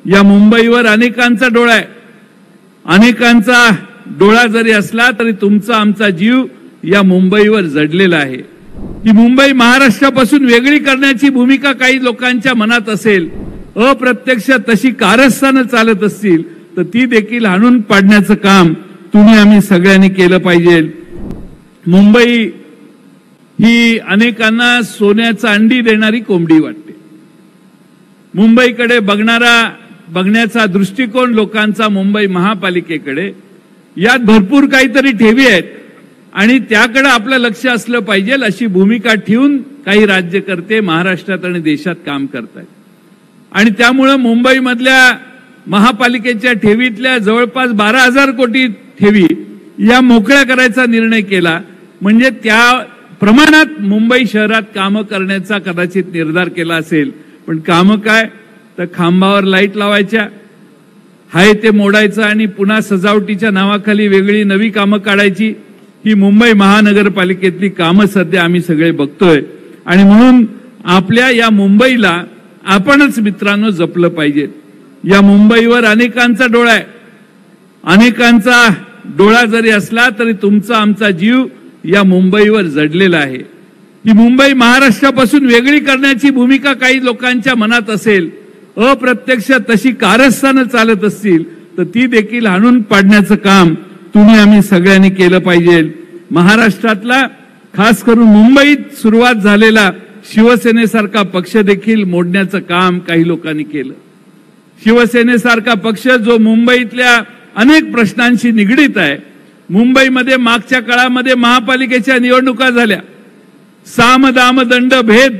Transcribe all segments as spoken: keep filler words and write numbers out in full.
या मुंबईवर अनेकांचा डोळा आहे, अनेकांचा डोळा जरी असला तरी तुमचा आमचा जीव या मुंबईवर जडलेला आहे। ही मुंबई महाराष्ट्रापासून वेगळी करण्याची भूमिका काही लोकांच्या मनात असेल, अप्रत्यक्ष तशी कारस्थानं चालत असतील तर ती देखील हाणून पाडण्याचं काम तुम्ही आम्ही सगळ्यांनी केलं पाहिजे। मुंबई ही अनेकांना सोन्याचं अंडी देणारी कोंबडी वाटते। मुंबईकडे बघणारा बघण्याचा दृष्टिकोन लोकांचा मुंबई महापालिकेकडे, यात भरपूर काहीतरी ठेवी आहेत आणि त्याकडे आपलं लक्ष असलं पाहिजे अशी भूमिका ठेवून काही राज्यकर्ते महाराष्ट्रात आणि देशात काम करतात। आणि त्यामुळे मुंबईमधल्या महापालिकेच्या ठेवीतल्या जवळपास बारा हजार कोटी ठेवी या मोकळ्या करायचा निर्णय केला। म्हणजे त्या प्रमाणात मुंबई शहरात कामं करण्याचा कदाचित निर्धार केला असेल, पण कामं काय तर खांबावर लाईट लावायच्या, हाय ते मोडायचं आणि पुन्हा सजावटीच्या नावाखाली वेगळी नवी कामं काढायची। ही मुंबई महानगरपालिकेतली कामं सध्या आम्ही सगळे बघतोय आणि म्हणून आपल्या या मुंबईला आपणच मित्रांनो जपलं पाहिजे। या मुंबईवर अनेकांचा डोळा आहे, अनेकांचा डोळा जरी असला तरी तुमचा आमचा जीव या मुंबईवर जडलेला आहे। ही मुंबई महाराष्ट्रापासून वेगळी करण्याची भूमिका काही लोकांच्या मनात असेल, अप्रत्यक्ष तशी कारस्थानं चालत असतील तर ती देखील हाणून पाडण्याचं काम तुम्ही आम्ही सगळ्यांनी केलं पाहिजे। महाराष्ट्रातला खास करून मुंबईत सुरुवात झालेला शिवसेनेसारखा पक्ष देखील मोडण्याचं काम काही लोकांनी केलं। शिवसेनेसारखा पक्ष जो मुंबईतल्या अनेक प्रश्नांशी निगडीत आहे। मुंबईमध्ये मागच्या काळामध्ये महापालिकेच्या निवडणुका झाल्या, साम दाम दंड भेद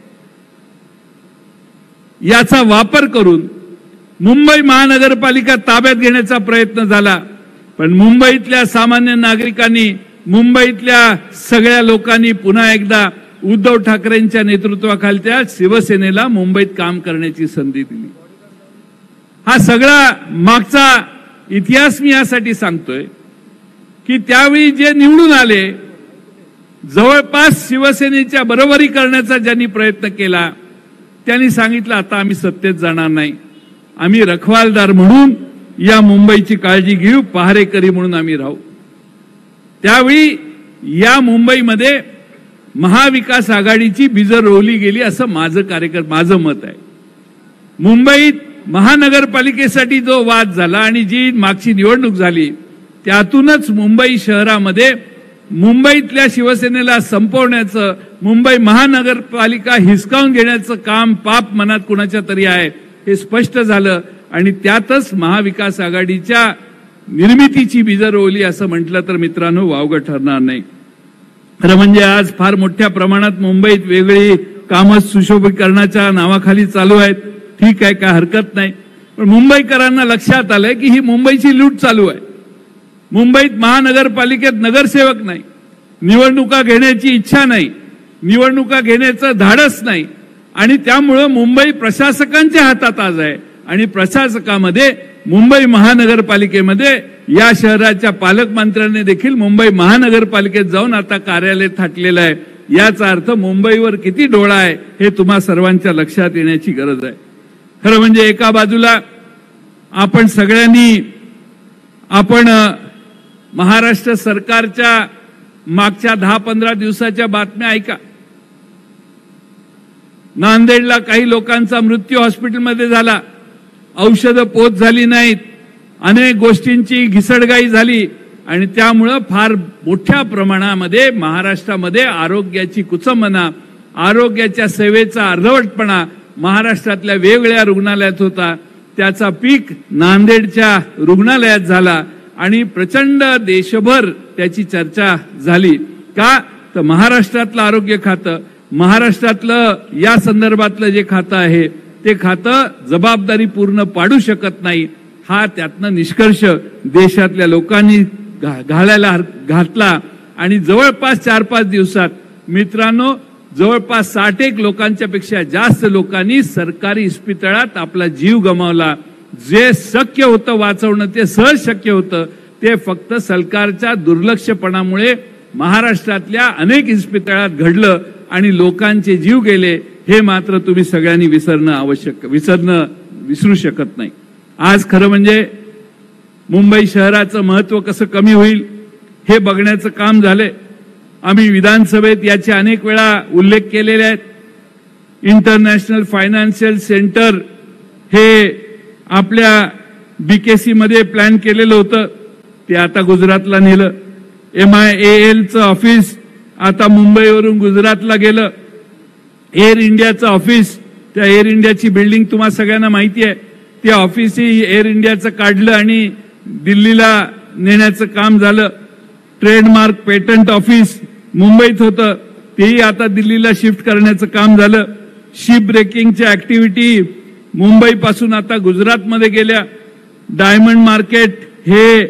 याचा वापर करून मुंबई महानगरपालिका ताब्यात घेण्याचा प्रयत्न झाला, पण मुंबईतल्या सामान्य नागरिकांनी, मुंबईतल्या सगळ्या लोकांनी पुन्हा एकदा उद्धव ठाकरेंच्या नेतृत्वाखालच्या शिवसेनेला मुंबईत काम करण्याची संधी दिली। हा सगळा मागचा इतिहास मी यासाठी सांगतोय की त्यावेळी जे निवडून आले, जवळपास शिवसेनेच्या बरोबरी करण्याचा ज्यांनी प्रयत्न केला त्यांनी सांगितलं आता आम्ही सत्तेत जाणार नाही, आम्ही रखवालदार म्हणून या मुंबईची काळजी घेऊ, पहारेकरी म्हणून आम्ही राहू। त्यावेळी या मुंबईमध्ये महाविकास आघाडीची बीज रोवली गेली असं माझं कार्यकर माझं मत आहे। मुंबईत महानगरपालिकेसाठी जो वाद झाला आणि जी मागची निवडणूक झाली त्यातूनच मुंबई शहरामध्ये मुंबईतल्या शिवसेनेला संपवण्याचं, मुंबई महानगरपालिका हिसकावून घेण्याचं काम पाप मनात कुणाच्या तरी आहे हे स्पष्ट झालं आणि त्यातच महाविकास आघाडीच्या निर्मितीची बीज रोवली असं म्हटलं तर मित्रांनो वावगं ठरणार नाही। खरं म्हणजे आज फार मोठ्या प्रमाणात मुंबईत वेगळी कामं सुशोभीकरणाच्या नावाखाली चालू आहेत, ठीक आहे, काय हरकत नाही, पण मुंबईकरांना लक्षात आलंय की ही मुंबईची लूट चालू आहे। मुंबईत महानगरपालिकेत नगरसेवक नाही, निवडणुका घेण्याची इच्छा नाही, निवडणुका घेण्याचं धाडस नाही आणि त्यामुळे मुंबई प्रशासकांच्या हातात आज आहे आणि प्रशासकामध्ये मुंबई महानगरपालिकेमध्ये या शहराच्या पालकमंत्र्यांनी देखील मुंबई महानगरपालिकेत जाऊन आता कार्यालय थाटलेलं आहे। याचा अर्थ मुंबईवर किती डोळा आहे हे तुम्हा सर्वांच्या लक्षात येण्याची गरज आहे। खरं म्हणजे एका बाजूला आपण सगळ्यांनी आपण महाराष्ट्र सरकारच्या मागच्या दहा पंधरा दिवसाच्या बातम्या ऐका। नांदेडला काही लोकांचा मृत्यू हॉस्पिटलमध्ये झाला, औषधं पोच झाली नाहीत, अनेक गोष्टींची घिसडगाई झाली आणि त्यामुळे फार मोठ्या प्रमाणामध्ये महाराष्ट्रामध्ये आरोग्याची कुचंबना, आरोग्याच्या सेवेचा अर्धवटपणा महाराष्ट्रातल्या वेगवेगळ्या रुग्णालयात होता। त्याचा पीक नांदेडच्या रुग्णालयात झाला आणि प्रचंड देशभर त्याची चर्चा झाली। का तर महाराष्ट्रातलं आरोग्य खातं, महाराष्ट्रातलं या संदर्भातलं जे खातं आहे ते खातं जबाबदारी पूर्ण पाडू शकत नाही, हा त्यातनं निष्कर्ष देशातल्या लोकांनी घालायला घातला आणि जवळपास चार पाच दिवसात मित्रांनो जवळपास साठ एक लोकांच्या पेक्षा जास्त लोकांनी सरकारी इस्पितळात आपला जीव गमावला। जे शक्य होतं वाचवणं ते सहज शक्य होतं, ते फक्त सरकारच्या दुर्लक्षपणामुळे महाराष्ट्रातल्या अनेक इस्पितळात घडलं आणि लोकांचे जीव गेले। हे मात्र तुम्ही सगळ्यांनी विसरणं आवश्यक विसरणं विसरू शकत नाही। आज खरं म्हणजे मुंबई शहराचं महत्त्व कसं कमी होईल हे बघण्याचं काम झालंय। आम्ही विधानसभेत याचे अनेक वेळा उल्लेख केलेले आहेत। इंटरनॅशनल फायनान्शियल सेंटर हे आपल्या बीकेसी मध्ये प्लॅन केलेलं होतं, ते आता गुजरातला नेलं। एम आय ए एलचं ऑफिस आता मुंबईवरून गुजरातला गेलं। एअर इंडियाचं ऑफिस, त्या एअर इंडियाची बिल्डिंग तुम्हाला सगळ्यांना माहिती आहे, ते ऑफिसही एअर इंडियाचं काढलं आणि दिल्लीला नेण्याचं काम झालं। ट्रेडमार्क पेटंट ऑफिस मुंबईत होतं, तेही आता दिल्लीला शिफ्ट करण्याचं काम झालं। शिप ब्रेकिंगच्या ऍक्टिव्हिटी मुंबईपासून आता गुजरातमध्ये गेल्या। डायमंड मार्केट हे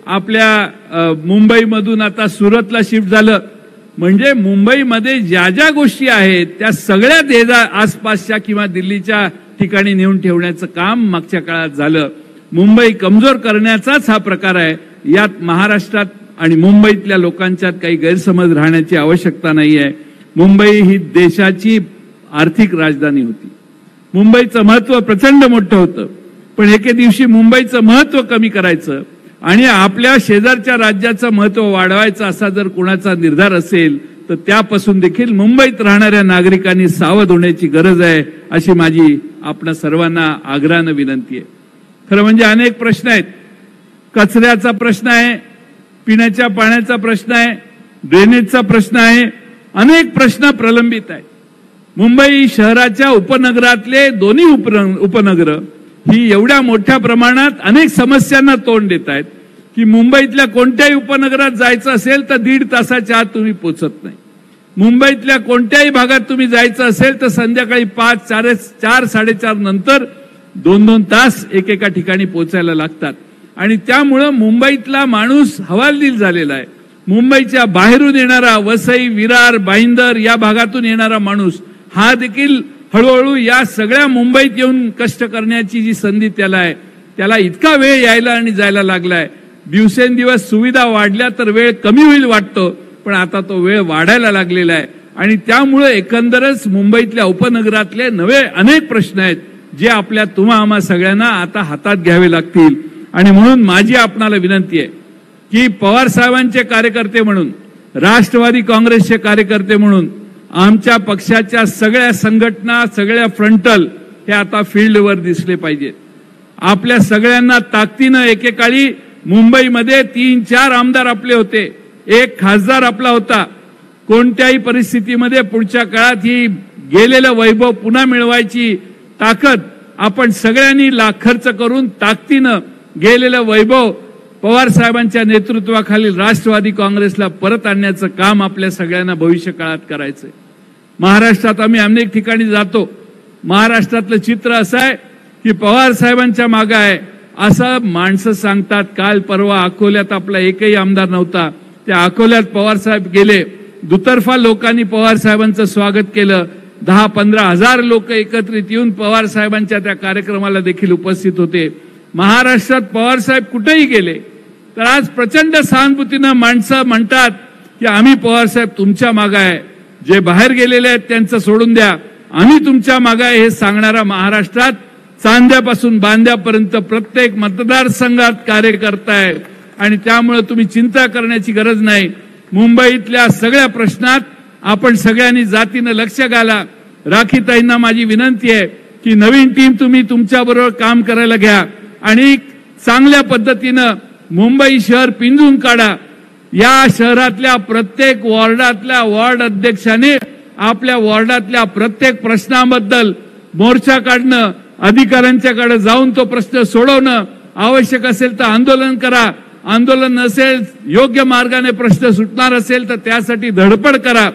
आपल्या मुंबईमधून आता सुरतला शिफ्ट झालं। म्हणजे मुंबईमध्ये ज्या ज्या गोष्टी आहेत त्या सगळ्या देजा आसपासच्या किंवा दिल्लीच्या ठिकाणी नेऊन ठेवण्याचं काम मागच्या काळात झालं। मुंबई कमजोर करण्याचाच हा प्रकार आहे। यात महाराष्ट्रात आणि मुंबईतल्या लोकांच्यात काही गैरसमज राहण्याची आवश्यकता नाही आहे। मुंबई ही देशाची आर्थिक राजधानी होती। मुंबईचं महत्त्व प्रचंड मोठं होतं, पण एके दिवशी मुंबईचं महत्त्व कमी करायचं आणि आपल्या शेजारच्या राज्याचं महत्त्व वाढवायचं असा जर कोणाचा निर्धार असेल तर त्यापासून देखील मुंबईत राहणाऱ्या नागरिकांनी सावध होण्याची गरज आहे, अशी माझी आपणा सर्वांना आग्रहानं विनंती आहे। खरं म्हणजे अनेक प्रश्न आहेत। कचऱ्याचा प्रश्न आहे, पिण्याच्या पाण्याचा प्रश्न आहे, ड्रेनेजचा प्रश्न आहे, अनेक प्रश्न प्रलंबित आहेत। मुंबई शहराच्या उपनगरातले दोन्ही उपनगर ही एवढ्या मोठ्या प्रमाणात अनेक समस्यांना तोंड देत आहेत की मुंबईतल्या कोणत्याही उपनगरात जायचं असेल तर दीड तासाच्या आत तुम्ही पोहोचत नाही। मुंबईतल्या कोणत्याही भागात तुम्ही जायचं असेल तर संध्याकाळी पाच चार चार साडेचार नंतर दोन दोन तास एकेका ठिकाणी पोहोचायला लागतात आणि त्यामुळं मुंबईतला माणूस हवालदिल झालेला आहे। मुंबईच्या बाहेरून येणारा वसई विरार भाईंदर या भागातून येणारा माणूस हा देखील हळूहळू या सगळ्या मुंबईत येऊन कष्ट करण्याची जी संधी त्याला आहे त्याला इतका वेळ यायला आणि जायला लागलाय। दिवसेंदिवस सुविधा वाढल्या तर वेळ कमी होईल वाटतो, पण आता तो वेळ वाढायला लागलेला आहे आणि त्यामुळे एकंदरच मुंबईतल्या उपनगरातले नवे अनेक प्रश्न आहेत जे आपल्या तुम्हा आम्हा सगळ्यांना आता हातात घ्यावे लागतील। आणि म्हणून माझी आपणाला विनंती आहे की पवार साहेबांचे कार्यकर्ते म्हणून, राष्ट्रवादी काँग्रेसचे कार्यकर्ते म्हणून आमच्या पक्षाच्या सगळ्या संघटना सगळ्या फ्रंटल हे आता फील्डवर दिसले पाहिजेत। आपल्या सगळ्यांना ताकदीनं एकेकाळी मुंबईमध्ये तीन चार आमदार आपले होते, एक खासदार आपला होता। कोणत्याही परिस्थितीमध्ये पुढच्या काळात ही गेलेलं वैभव पुन्हा मिळवायची ताकद आपण सगळ्यांनी लाख खर्च करून ताकदीनं गेलेलं वैभव पवार साहेबांच्या नेतृत्वाखाली राष्ट्रवादी काँग्रेसला परत आणण्याचं काम आपल्या सगळ्यांना भविष्य काळात करायचंय। महाराष्ट्रात आम्ही अनेक ठिकाणी जातो, महाराष्ट्रातलं चित्र असं आहे की पवार साहेबांच्या मागे आहे असं माणसं सांगतात। काल परवा अकोल्यात आपला एकही आमदार नव्हता, त्या अकोल्यात पवार साहेब गेले, दुतर्फा लोकांनी पवार साहेबांचं स्वागत केलं। दहा पंधरा हजार लोक एकत्रित येऊन पवार साहेबांच्या त्या कार्यक्रमाला देखील उपस्थित होते। महाराष्ट्रात पवार साहेब कुठेही गेले तर आज प्रचंड सहानुभूतीनं माणसं म्हणतात की आम्ही पवार साहेब तुमच्या मागे आहे, जे बाहेर गेलेले आहेत त्यांचं सोडून द्या, आम्ही तुमच्या मागे आहे हे सांगणारा महाराष्ट्रात चांद्यापासून बांद्यापर्यंत प्रत्येक मतदारसंघात कार्यकर्ता आहे आणि त्यामुळे तुम्ही चिंता करण्याची गरज नाही। मुंबईतल्या सगळ्या प्रश्नात आपण सगळ्यांनी जातीनं लक्ष घाला। राखीताईंना माझी विनंती आहे की नवीन टीम तुम्ही तुमच्याबरोबर काम करायला घ्या आणि चांगल्या पद्धतीनं मुंबई शहर पिंजून काढा। या शहरातल्या प्रत्येक वॉर्डातल्या वॉर्ड अध्यक्षाने आपल्या वॉर्डातल्या प्रत्येक प्रश्नाबद्दल मोर्चा काढणं, अधिकाऱ्यांच्याकडे जाऊन तो प्रश्न सोडवणं, आवश्यक असेल तर आंदोलन करा, आंदोलन नसेल योग्य मार्गाने प्रश्न सुटणार असेल तर त्यासाठी धडपड करा।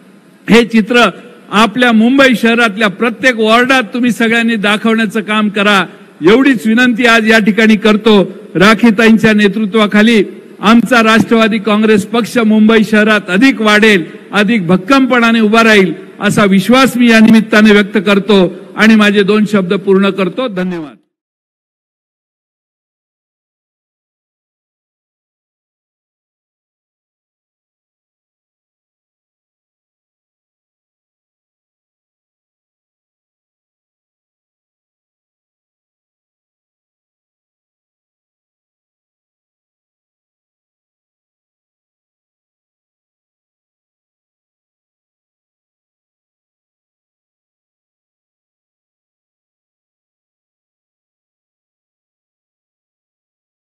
हे चित्र आपल्या मुंबई शहरातल्या प्रत्येक वॉर्डात तुम्ही सगळ्यांनी दाखवण्याचं काम करा, एवढीच विनंती आज या ठिकाणी करतो। राखीताईंच्या नेतृत्वाखाली आमचा राष्ट्रवादी काँग्रेस पक्ष मुंबई शहरात अधिक वाढेल, अधिक भक्कमपणाने उभा राहील असा विश्वास मी या निमित्ताने व्यक्त करतो आणि माझे दोन शब्द पूर्ण करतो। धन्यवाद।